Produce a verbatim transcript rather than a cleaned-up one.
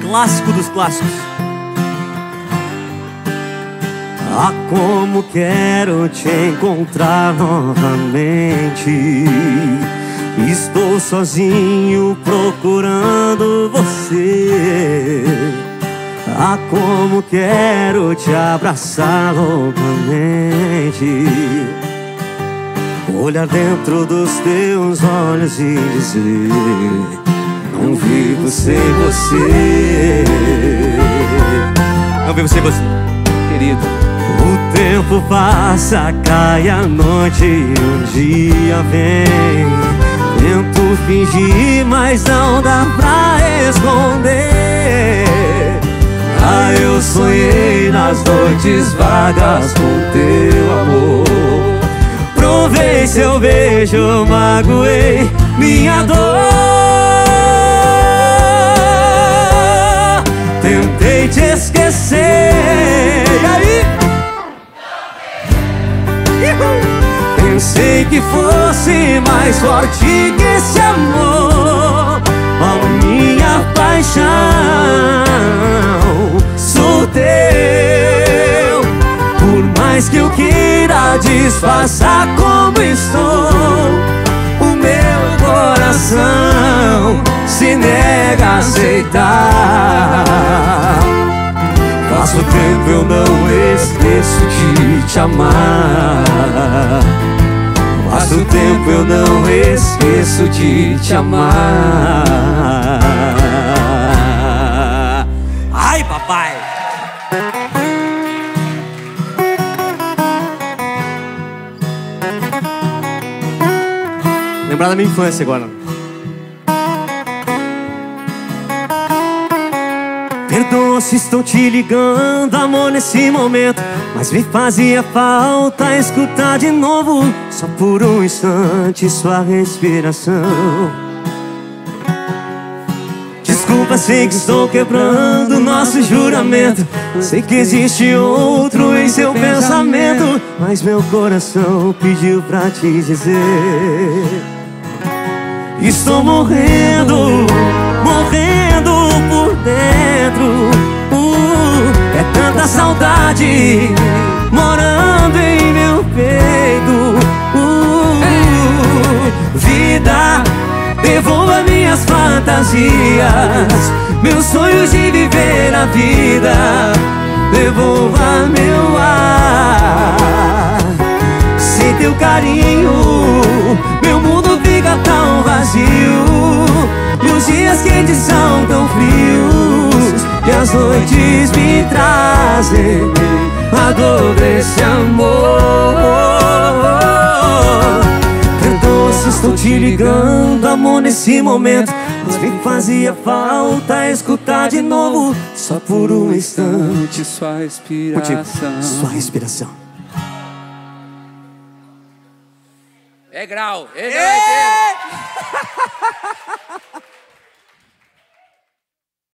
clássico dos clássicos. Ah, como quero te encontrar novamente. Estou sozinho procurando você. Ah, como quero te abraçar loucamente. Olhar dentro dos teus olhos e dizer: não vivo sem você. Não vivo sem você, querido. O tempo passa, cai a noite e um dia vem. Tento fingir, mas não dá pra esconder. Ah, eu sonhei nas noites vagas com teu amor. Provei seu beijo, magoei minha dor. Tentei te esquecer. E aí? Pensei que fosse mais forte que esse amor. A minha paixão, sou teu. Por mais que eu queira disfarçar como estou, o meu coração se nega a aceitar. Faz o tempo eu não esqueço de te amar. Faz o tempo eu não esqueço de te amar. Ai, papai! Lembrar da minha infância agora. Perdoa se estou te ligando, amor, nesse momento, mas me fazia falta escutar de novo, só por um instante, sua respiração. Desculpa, sei que estou quebrando nosso juramento. Sei que existe outro em seu pensamento, mas meu coração pediu pra te dizer: estou morrendo, morrendo por dentro. uh, É tanta saudade morando em meu peito. uh, Vida, devolva minhas fantasias, meus sonhos de viver a vida. Devolva meu ar. Sem teu carinho, meu mundo fica tão vazio. Os dias quentes são tão frios e as noites me trazem a dor desse amor. Perdoa se estou te ligando, amor, nesse momento, mas me fazia falta escutar de novo, só por um instante, sua respiração. Contigo, sua respiração. É grau, é grau inteiro.